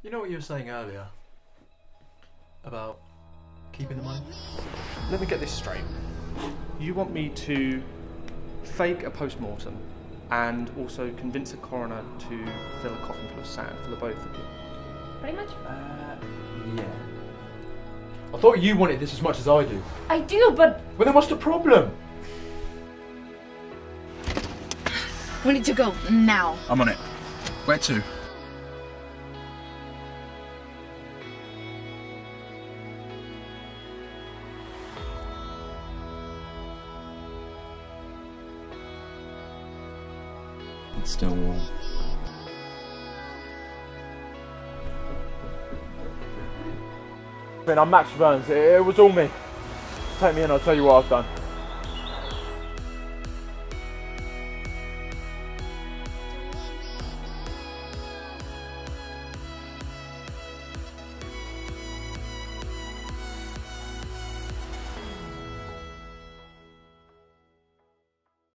You know what you were saying earlier about keeping the money? Let me get this straight. You want me to fake a post-mortem and also convince a coroner to fill a coffin full of sand for the both of you? Pretty much. Yeah. I thought you wanted this as much as I do. I do, but... Well, then what's the problem? We need to go, now. I'm on it. Where to? It's still warm. I'm Max Burns. It was all me. Take me in, I'll tell you what I've done.